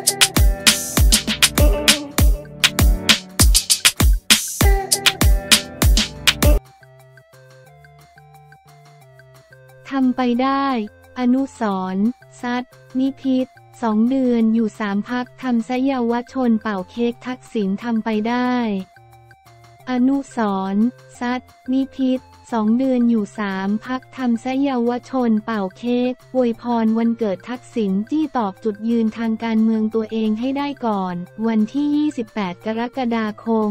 ทำไปได้อนุสรณ์ซัดนิพิษ2 เดือนอยู่3 พรรคทำซะเยาวชนเป่าเค้กทักษิณทำไปได้อนุสรณ์ซัดนิพิษ2 เดือนอยู่3 พรรคทำซะเยาวชนเป่าเค้กอวยพรวันเกิดทักษิณจี้ตอบจุดยืนทางการเมืองตัวเองให้ได้ก่อนวันที่28 กรกฎาคม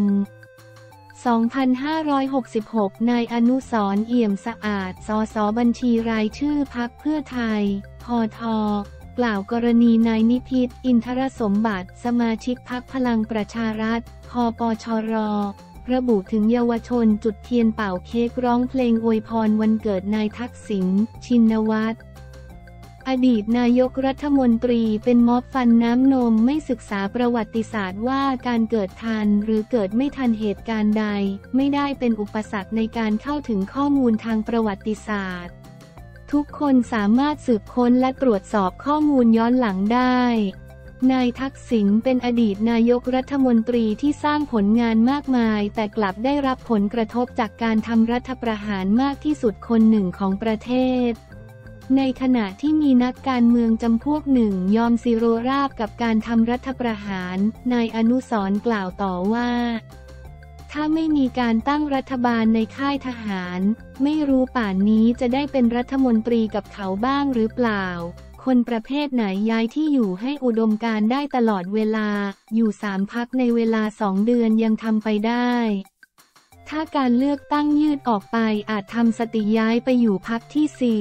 2566 นายอนุสรณ์ เอี่ยมสะอาด สส.บัญชีรายชื่อพรรคเพื่อไทย พท.กล่าวกรณีนายนิพิษ อินทรสมบัติ สมาชิกพรรคพลังประชารัฐ คปชร.ระบุถึงเยาวชนจุดเทียนเป่าเค้กร้องเพลงอวยพรวันเกิดนายทักษิณ ชินวัตรอดีตนายกรัฐมนตรีเป็นม็อบฟันน้ำนมไม่ศึกษาประวัติศาสตร์ว่าการเกิดทันหรือเกิดไม่ทันเหตุการณ์ใดไม่ได้เป็นอุปสรรคในการเข้าถึงข้อมูลทางประวัติศาสตร์ทุกคนสามารถสืบค้นและตรวจสอบข้อมูลย้อนหลังได้นายทักษิณเป็นอดีตนายกรัฐมนตรีที่สร้างผลงานมากมายแต่กลับได้รับผลกระทบจากการทำรัฐประหารมากที่สุดคนหนึ่งของประเทศในขณะที่มีนักการเมืองจำพวกหนึ่งยอมสิโรราบกับการทำรัฐประหารนายอนุสรณ์กล่าวต่อว่าถ้าไม่มีการตั้งรัฐบาลในค่ายทหารไม่รู้ป่านนี้จะได้เป็นรัฐมนตรีกับเขาบ้างหรือเปล่าคนประเภทไหนย้ายที่อยู่ให้อุดมการณ์ได้ตลอดเวลาอยู่3 พรรคในเวลา2 เดือนยังทำไปได้ถ้าการเลือกตั้งยืดออกไปอาจทำสติย้ายไปอยู่พรรคที่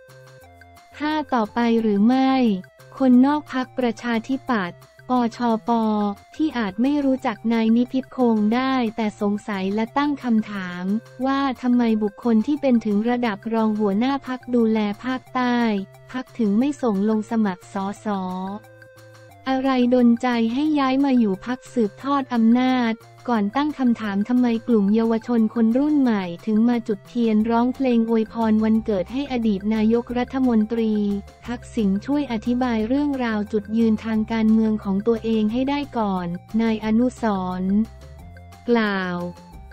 4-5ต่อไปหรือไม่คนนอกพรรคประชาธิปัตย์ปชป.ที่อาจไม่รู้จักนายนิพิษคงได้แต่สงสัยและตั้งคำถามว่าทำไมบุคคลที่เป็นถึงระดับรองหัวหน้าพรรคดูแลภาคใต้พรรคถึงไม่ส่งลงสมัครสส.อะไรดลใจให้ย้ายมาอยู่พรรคสืบทอดอำนาจก่อนตั้งคำถามทำไมกลุ่มเยาวชนคนรุ่นใหม่ถึงมาจุดเทียนร้องเพลงอวยพรวันเกิดให้อดีตนายกรัฐมนตรีทักษิณช่วยอธิบายเรื่องราวจุดยืนทางการเมืองของตัวเองให้ได้ก่อนนายอนุสรณ์กล่าว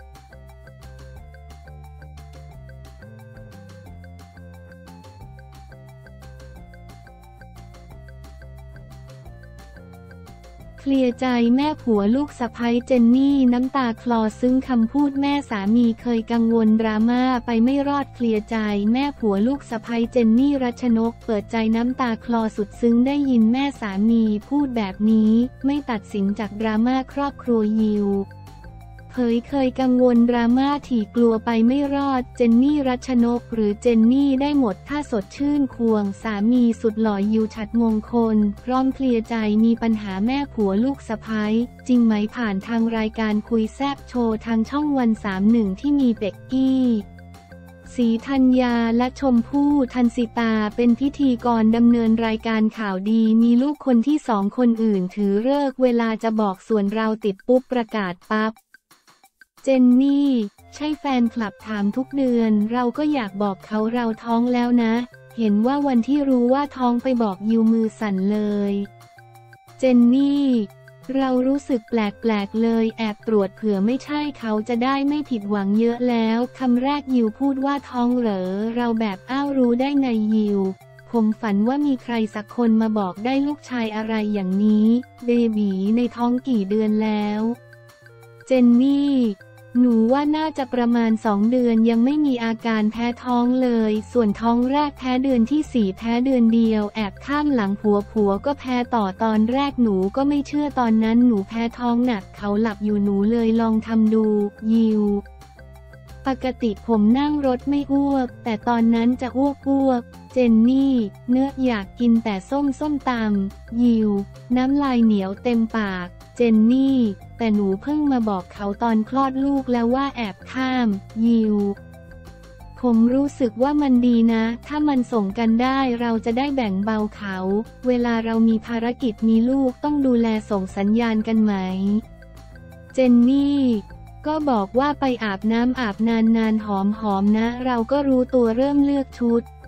เคลียร์ใจแม่ผัวลูกสะใภ้เจนนี่น้ำตาคลอซึ้งคำพูดแม่สามีเคยกังวลดราม่าไปไม่รอดเคลียร์ใจแม่ผัวลูกสะใภ้เจนนี่รัชนกเปิดใจน้ำตาคลอสุดซึ้งได้ยินแม่สามีพูดแบบนี้ไม่ตัดสินจากดราม่าครอบครัวยิวเคยกังวลดราม่าถี่กลัวไปไม่รอดเจนนี่รัชนกหรือเจนนี่ได้หมดถ้าสดชื่นควงสามีสุดหล่อยิวฉัตรมงคลพร้อมเคลียร์ใจมีปัญหาแม่ผัวลูกสะใภ้จริงไหมผ่านทางรายการคุยแซบโชว์ทางช่องวัน31ที่มีเป็กกี้ศรีธัญญาและชมพู่ทันสิตาเป็นพิธีกรดำเนินรายการข่าวดีมีลูกคนที่2คนอื่นถือฤกษ์เวลาจะบอกส่วนเราติดปุ๊บประกาศปั๊บเจนนี่ใช่แฟนคลับถามทุกเดือนเราก็อยากบอกเขาเราท้องแล้วนะเห็นว่าวันที่รู้ว่าท้องไปบอกยิวมือสั่นเลยเจนนี่เรารู้สึกแปลกๆเลยแอบตรวจเผื่อไม่ใช่เขาจะได้ไม่ผิดหวังเยอะแล้วคำแรกยิวพูดว่าท้องเหรอเราแบบอ้าวรู้ได้ไงยิวผมฝันว่ามีใครสักคนมาบอกได้ลูกชายอะไรอย่างนี้เบบีในท้องกี่เดือนแล้วเจนนี่หนูว่าน่าจะประมาณ2 เดือนยังไม่มีอาการแพ้ท้องเลยส่วนท้องแรกแพ้เดือนที่4แพ้เดือนเดียวแอบข้ามหลังผัวก็แพ้ต่อตอนแรกหนูก็ไม่เชื่อตอนนั้นหนูแพ้ท้องหนักเขาหลับอยู่หนูเลยลองทำดูยิวปกติผมนั่งรถไม่อ้วกแต่ตอนนั้นจะอ้วกเจนนี่เนื้ออยากกินแต่ส้มตำยิวน้ำลายเหนียวเต็มปากเจนนี่แต่หนูเพิ่งมาบอกเขาตอนคลอดลูกแล้วว่าแอบข้ามยิวผมรู้สึกว่ามันดีนะถ้ามันส่งกันได้เราจะได้แบ่งเบาเขาเวลาเรามีภารกิจมีลูกต้องดูแลส่งสัญญาณกันไหมเจนนี่ก็บอกว่าไปอาบน้ำอาบนานๆหอมๆนะเราก็รู้ตัวเริ่มเลือกชุด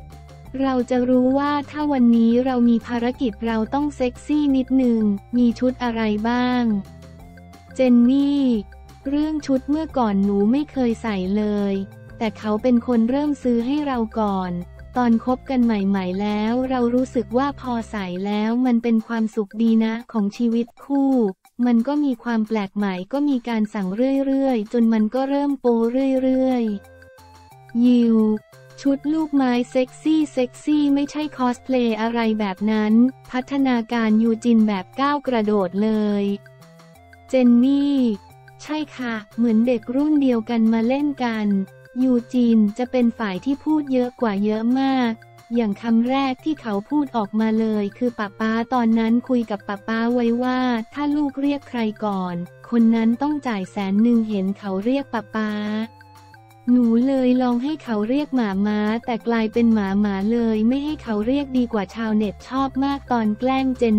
เราจะรู้ว่าถ้าวันนี้เรามีภารกิจเราต้องเซ็กซี่นิดหนึ่งมีชุดอะไรบ้างเจนนี่เรื่องชุดเมื่อก่อนหนูไม่เคยใส่เลยแต่เขาเป็นคนเริ่มซื้อให้เราก่อนตอนคบกันใหม่ๆแล้วเรารู้สึกว่าพอใส่แล้วมันเป็นความสุขดีนะของชีวิตคู่มันก็มีความแปลกใหม่ก็มีการสั่งเรื่อยๆจนมันก็เริ่มโปเรื่อยๆยิวชุดลูกไม้เซ็กซี่ไม่ใช่คอสเพลย์อะไรแบบนั้นพัฒนาการยูจินแบบก้าวกระโดดเลยเจนนี่ใช่ค่ะเหมือนเด็กรุ่นเดียวกันมาเล่นกันยูจินจะเป็นฝ่ายที่พูดเยอะกว่าเยอะมากอย่างคำแรกที่เขาพูดออกมาเลยคือป๊าตอนนั้นคุยกับป๊าไว้ว่าถ้าลูกเรียกใครก่อนคนนั้นต้องจ่าย100,000เห็นเขาเรียกป๊าหนูเลยลองให้เขาเรียกหมาม้าแต่กลายเป็นหมาเลยไม่ให้เขาเรียกดีกว่าชาวเน็ตชอบมากตอนแกล้งเจน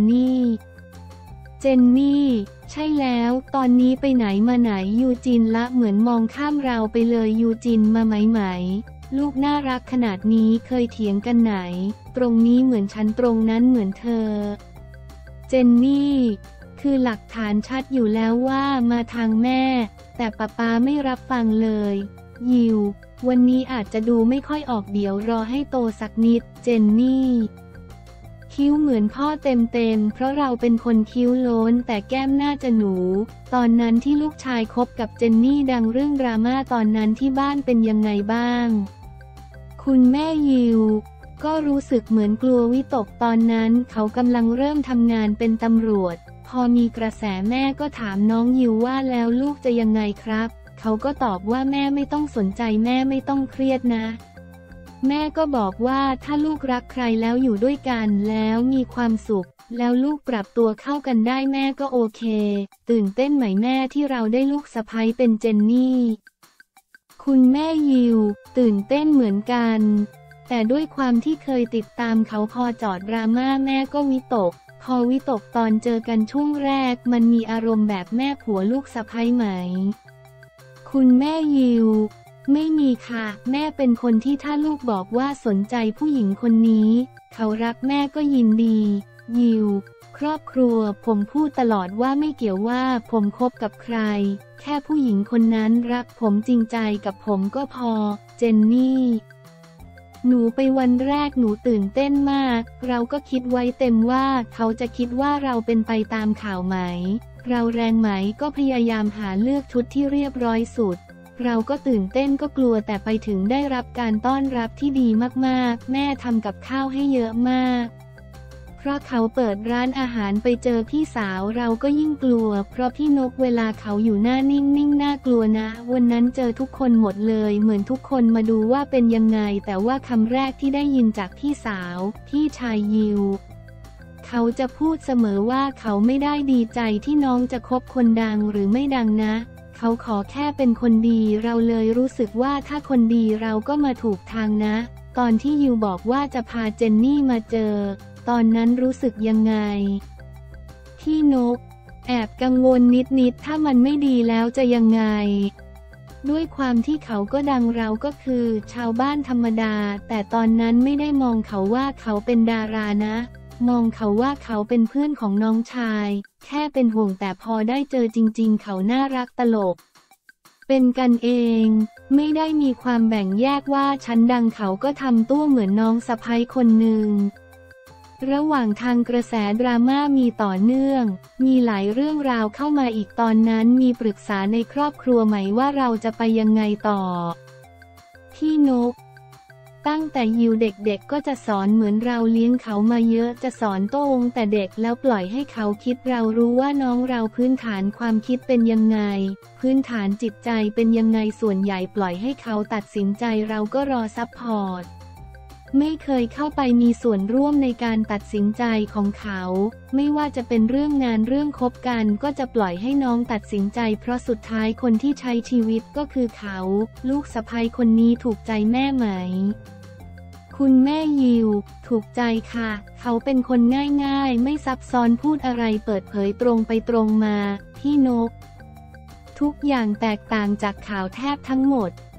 นี่ใช่แล้วตอนนี้ไปไหนมาไหนยูจินละเหมือนมองข้ามเราไปเลยยูจินมาไหมลูกน่ารักขนาดนี้เคยเถียงกันไหนตรงนี้เหมือนฉันตรงนั้นเหมือนเธอเจนนี่คือหลักฐานชัดอยู่แล้วว่ามาทางแม่แต่ป๊าไม่รับฟังเลยยิววันนี้อาจจะดูไม่ค่อยออกเดี๋ยวรอให้โตสักนิดเจนนี่คิ้วเหมือนพ่อเต็มเพราะเราเป็นคนคิ้วโล้นแต่แก้มน่าจะหนูตอนนั้นที่ลูกชายคบกับเจนนี่ดังเรื่องดราม่าตอนนั้นที่บ้านเป็นยังไงบ้างคุณแม่ยิวก็รู้สึกเหมือนกลัววิตกตอนนั้นเขากำลังเริ่มทำงานเป็นตำรวจพอมีกระแสแม่ก็ถามน้องยิวว่าแล้วลูกจะยังไงครับเขาก็ตอบว่าแม่ไม่ต้องสนใจแม่ไม่ต้องเครียดนะแม่ก็บอกว่าถ้าลูกรักใครแล้วอยู่ด้วยกันแล้วมีความสุขแล้วลูกปรับตัวเข้ากันได้แม่ก็โอเคตื่นเต้นไหมแม่ที่เราได้ลูกสะใภ้เป็นเจนนี่คุณแม่ยิวตื่นเต้นเหมือนกันแต่ด้วยความที่เคยติดตามเขาพอจอดดราม่าแม่ก็วิตกพอวิตกตอนเจอกันช่วงแรกมันมีอารมณ์แบบแม่ผัวลูกสะใภ้ไหมคุณแม่ยิวไม่มีค่ะแม่เป็นคนที่ถ้าลูกบอกว่าสนใจผู้หญิงคนนี้เขารักแม่ก็ยินดียิวครอบครัวผมพูดตลอดว่าไม่เกี่ยวว่าผมคบกับใครแค่ผู้หญิงคนนั้นรักผมจริงใจกับผมก็พอเจนนี่หนูไปวันแรกหนูตื่นเต้นมากเราก็คิดไว้เต็มว่าเขาจะคิดว่าเราเป็นไปตามข่าวไหมเราแรงไหมก็พยายามหาเลือกชุดที่เรียบร้อยสุดเราก็ตื่นเต้นก็กลัวแต่ไปถึงได้รับการต้อนรับที่ดีมากๆแม่ทำกับข้าวให้เยอะมากเพราะเขาเปิดร้านอาหารไปเจอพี่สาวเราก็ยิ่งกลัวเพราะพี่นกเวลาเขาอยู่หน้านิ่งน่ากลัวนะวันนั้นเจอทุกคนหมดเลยเหมือนทุกคนมาดูว่าเป็นยังไงแต่ว่าคำแรกที่ได้ยินจากพี่สาวพี่ชายยิวเขาจะพูดเสมอว่าเขาไม่ได้ดีใจที่น้องจะคบคนดังหรือไม่ดังนะเขาขอแค่เป็นคนดีเราเลยรู้สึกว่าถ้าคนดีเราก็มาถูกทางนะตอนที่ยิวบอกว่าจะพาเจนนี่มาเจอตอนนั้นรู้สึกยังไงพี่นกแอบกังวลนิดถ้ามันไม่ดีแล้วจะยังไงด้วยความที่เขาก็ดังเราก็คือชาวบ้านธรรมดาแต่ตอนนั้นไม่ได้มองเขาว่าเขาเป็นดารานะมองเขาว่าเขาเป็นเพื่อนของน้องชายแค่เป็นห่วงแต่พอได้เจอจริงๆเขาน่ารักตลกเป็นกันเองไม่ได้มีความแบ่งแยกว่าฉันดังเขาก็ทำตัวเหมือนน้องสะใภ้คนหนึ่งระหว่างทางกระแสดราม่ามีต่อเนื่องมีหลายเรื่องราวเข้ามาอีกตอนนั้นมีปรึกษาในครอบครัวไหมว่าเราจะไปยังไงต่อพี่นกตั้งแต่ยิวเด็กๆก็จะสอนเหมือนเราเลี้ยงเขามาเยอะจะสอนโต้งแต่เด็กแล้วปล่อยให้เขาคิดเรารู้ว่าน้องเราพื้นฐานความคิดเป็นยังไงพื้นฐานจิตใจเป็นยังไงส่วนใหญ่ปล่อยให้เขาตัดสินใจเราก็รอซัพพอร์ตไม่เคยเข้าไปมีส่วนร่วมในการตัดสินใจของเขาไม่ว่าจะเป็นเรื่องงานเรื่องคบกันก็จะปล่อยให้น้องตัดสินใจเพราะสุดท้ายคนที่ใช้ชีวิตก็คือเขาลูกสะใภ้คนนี้ถูกใจแม่ไหมคุณแม่ยิวถูกใจค่ะเขาเป็นคนง่ายๆไม่ซับซ้อนพูดอะไรเปิดเผยตรงไปตรงมาพี่นกทุกอย่างแตกต่างจากข่าวแทบทั้งหมด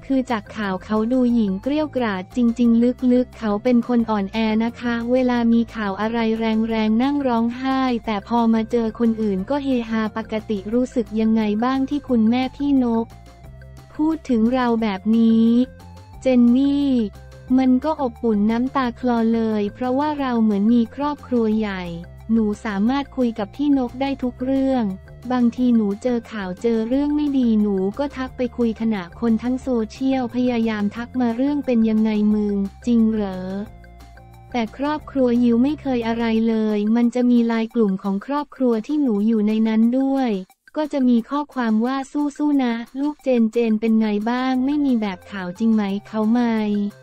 คือจากข่าวเขาดูหยิ่งเกรี้ยวกราดจริงๆลึกๆเขาเป็นคนอ่อนแอนะคะเวลามีข่าวอะไรแรงๆนั่งร้องไห้แต่พอมาเจอคนอื่นก็เฮฮาปกติรู้สึกยังไงบ้างที่คุณแม่พี่นกพูดถึงเราแบบนี้เจนนี่มันก็อบอุ่นน้ำตาคลอเลยเพราะว่าเราเหมือนมีครอบครัวใหญ่หนูสามารถคุยกับพี่นกได้ทุกเรื่องบางทีหนูเจอข่าวเจอเรื่องไม่ดีหนูก็ทักไปคุยขณะคนทั้งโซเชียลพยายามทักมาเรื่องเป็นยังไงมึงจริงเหรอแต่ครอบครัวยิวไม่เคยอะไรเลยมันจะมีไลน์กลุ่มของครอบครัวที่หนูอยู่ในนั้นด้วยก็จะมีข้อความว่าสู้ๆนะลูกเจนเป็นไงบ้างไม่มีแบบข่าวจริงไหมเขาไม่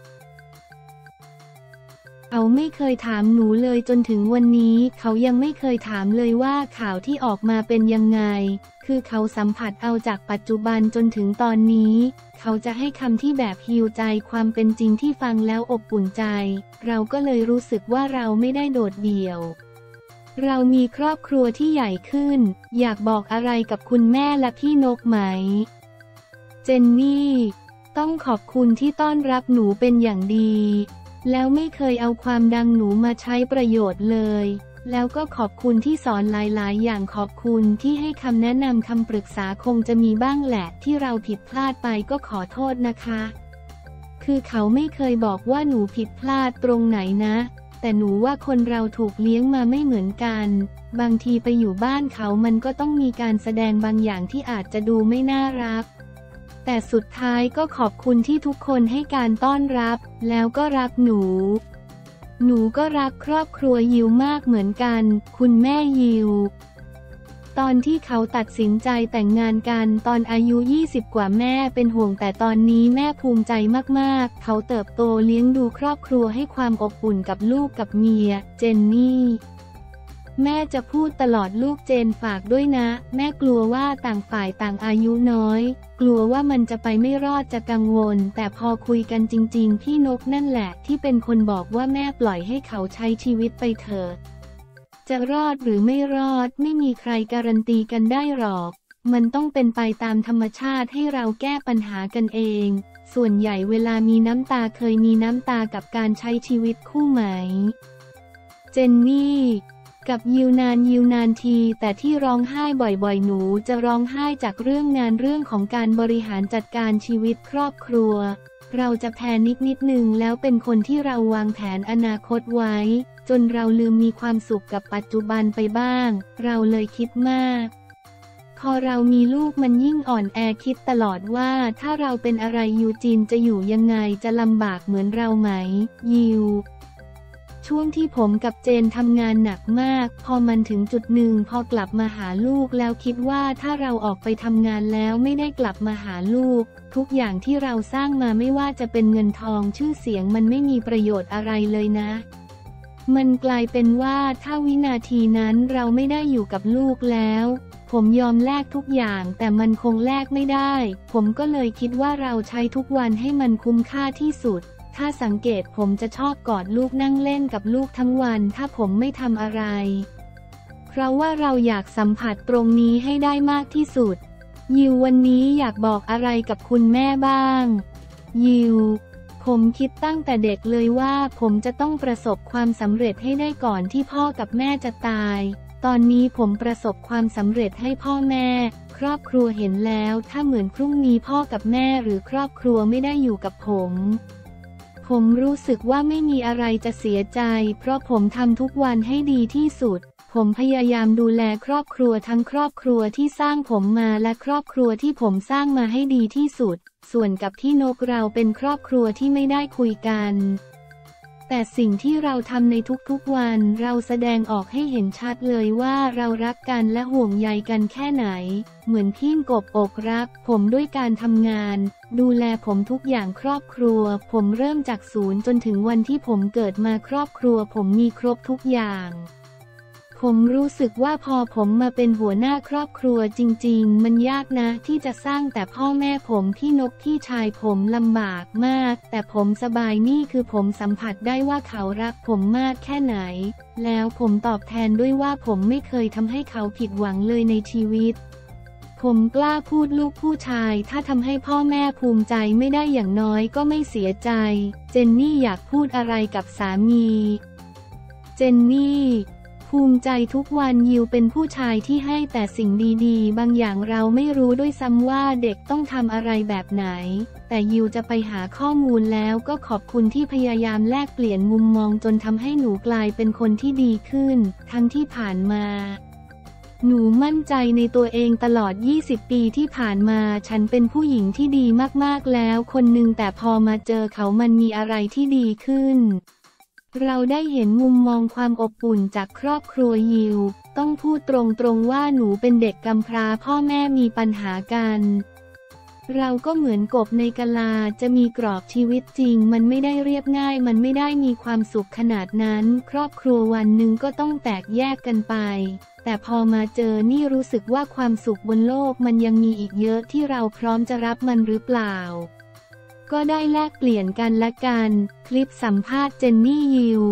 เขาไม่เคยถามหนูเลยจนถึงวันนี้เขายังไม่เคยถามเลยว่าข่าวที่ออกมาเป็นยังไงคือเขาสัมผัสเอาจากปัจจุบันจนถึงตอนนี้เขาจะให้คำที่แบบฮีลใจความเป็นจริงที่ฟังแล้วอบอุ่นใจเราก็เลยรู้สึกว่าเราไม่ได้โดดเดี่ยวเรามีครอบครัวที่ใหญ่ขึ้นอยากบอกอะไรกับคุณแม่และพี่นกไหมเจนนี่ต้องขอบคุณที่ต้อนรับหนูเป็นอย่างดีแล้วไม่เคยเอาความดังหนูมาใช้ประโยชน์เลยแล้วก็ขอบคุณที่สอนหลายๆอย่างขอบคุณที่ให้คำแนะนำคำปรึกษาคงจะมีบ้างแหละที่เราผิดพลาดไปก็ขอโทษนะคะคือเขาไม่เคยบอกว่าหนูผิดพลาดตรงไหนนะแต่หนูว่าคนเราถูกเลี้ยงมาไม่เหมือนกันบางทีไปอยู่บ้านเขามันก็ต้องมีการแสดงบางอย่างที่อาจจะดูไม่น่ารักแต่สุดท้ายก็ขอบคุณที่ทุกคนให้การต้อนรับแล้วก็รักหนูก็รักครอบครัวยิวมากเหมือนกันคุณแม่ยิวตอนที่เขาตัดสินใจแต่งงานกันตอนอายุ20กว่าแม่เป็นห่วงแต่ตอนนี้แม่ภูมิใจมากๆเขาเติบโตเลี้ยงดูครอบครัวให้ความอบอุ่นกับลูกกับเมียเจนนี่แม่จะพูดตลอดลูกเจนฝากด้วยนะแม่กลัวว่าต่างฝ่ายต่างอายุน้อยกลัวว่ามันจะไปไม่รอดจะกังวลแต่พอคุยกันจริงๆพี่นกนั่นแหละที่เป็นคนบอกว่าแม่ปล่อยให้เขาใช้ชีวิตไปเถอะจะรอดหรือไม่รอดไม่มีใครการันตีกันได้หรอกมันต้องเป็นไปตามธรรมชาติให้เราแก้ปัญหากันเองส่วนใหญ่เวลามีน้ำตาเคยมีน้ำตากับการใช้ชีวิตคู่ไหมเจนนี่กับยิวนานทีแต่ที่ร้องไห้บ่อยๆหนูจะร้องไห้จากเรื่องงานเรื่องของการบริหารจัดการชีวิตครอบครัวเราจะแพนิดนึงแล้วเป็นคนที่เราวางแผนอนาคตไว้จนเราลืมมีความสุขกับปัจจุบันไปบ้างเราเลยคิดมากพอเรามีลูกมันยิ่งอ่อนแอคิดตลอดว่าถ้าเราเป็นอะไรยูจีนจะอยู่ยังไงจะลำบากเหมือนเราไหมยิวช่วงที่ผมกับเจนทำงานหนักมากพอมันถึงจุดหนึ่งพอกลับมาหาลูกแล้วคิดว่าถ้าเราออกไปทำงานแล้วไม่ได้กลับมาหาลูกทุกอย่างที่เราสร้างมาไม่ว่าจะเป็นเงินทองชื่อเสียงมันไม่มีประโยชน์อะไรเลยนะมันกลายเป็นว่าถ้าวินาทีนั้นเราไม่ได้อยู่กับลูกแล้วผมยอมแลกทุกอย่างแต่มันคงแลกไม่ได้ผมก็เลยคิดว่าเราใช้ทุกวันให้มันคุ้มค่าที่สุดถ้าสังเกตผมจะชอบกอดลูกนั่งเล่นกับลูกทั้งวันถ้าผมไม่ทำอะไรเพราะว่าเราอยากสัมผัสตรงนี้ให้ได้มากที่สุดยิววันนี้อยากบอกอะไรกับคุณแม่บ้างยิวผมคิดตั้งแต่เด็กเลยว่าผมจะต้องประสบความสำเร็จให้ได้ก่อนที่พ่อกับแม่จะตายตอนนี้ผมประสบความสำเร็จให้พ่อแม่ครอบครัวเห็นแล้วถ้าเหมือนพรุ่งนี้พ่อกับแม่หรือครอบครัวไม่ได้อยู่กับผมรู้สึกว่าไม่มีอะไรจะเสียใจเพราะผมทำทุกวันให้ดีที่สุดผมพยายามดูแลครอบครัวทั้งครอบครัวที่สร้างผมมาและครอบครัวที่ผมสร้างมาให้ดีที่สุดส่วนกับพี่นกเราเป็นครอบครัวที่ไม่ได้คุยกันแต่สิ่งที่เราทำในทุกๆวันเราแสดงออกให้เห็นชัดเลยว่าเรารักกันและห่วงใยกันแค่ไหนเหมือนพี่กบอกรักผมด้วยการทำงานดูแลผมทุกอย่างครอบครัวผมเริ่มจากศูนย์จนถึงวันที่ผมเกิดมาครอบครัวผมมีครบทุกอย่างผมรู้สึกว่าพอผมมาเป็นหัวหน้าครอบครัวจริงๆมันยากนะที่จะสร้างแต่พ่อแม่ผมพี่นกพี่ชายผมลำบากมากแต่ผมสบายนี่คือผมสัมผัสได้ว่าเขารักผมมากแค่ไหนแล้วผมตอบแทนด้วยว่าผมไม่เคยทำให้เขาผิดหวังเลยในชีวิตผมกล้าพูดลูกผู้ชายถ้าทำให้พ่อแม่ภูมิใจไม่ได้อย่างน้อยก็ไม่เสียใจเจนนี่อยากพูดอะไรกับสามีเจนนี่ภูมิใจทุกวันยิวเป็นผู้ชายที่ให้แต่สิ่งดีๆบางอย่างเราไม่รู้ด้วยซ้ำว่าเด็กต้องทำอะไรแบบไหนแต่ยิวจะไปหาข้อมูลแล้วก็ขอบคุณที่พยายามแลกเปลี่ยนมุมมองจนทำให้หนูกลายเป็นคนที่ดีขึ้นทั้งที่ผ่านมาหนูมั่นใจในตัวเองตลอด20 ปีที่ผ่านมาฉันเป็นผู้หญิงที่ดีมากๆแล้วคนหนึ่งแต่พอมาเจอเขามันมีอะไรที่ดีขึ้นเราได้เห็นมุมมองความอบอุ่นจากครอบครัวยิวต้องพูดตรงๆว่าหนูเป็นเด็กกำพร้าพ่อแม่มีปัญหากันเราก็เหมือนกบในกะลาจะมีกรอบชีวิตจริงมันไม่ได้เรียบง่ายมันไม่ได้มีความสุขขนาดนั้นครอบครัววันหนึ่งก็ต้องแตกแยกกันไปแต่พอมาเจอนี่รู้สึกว่าความสุขบนโลกมันยังมีอีกเยอะที่เราพร้อมจะรับมันหรือเปล่าก็ได้แลกเปลี่ยนกันและกันคลิปสัมภาษณ์เจนนี่ยิว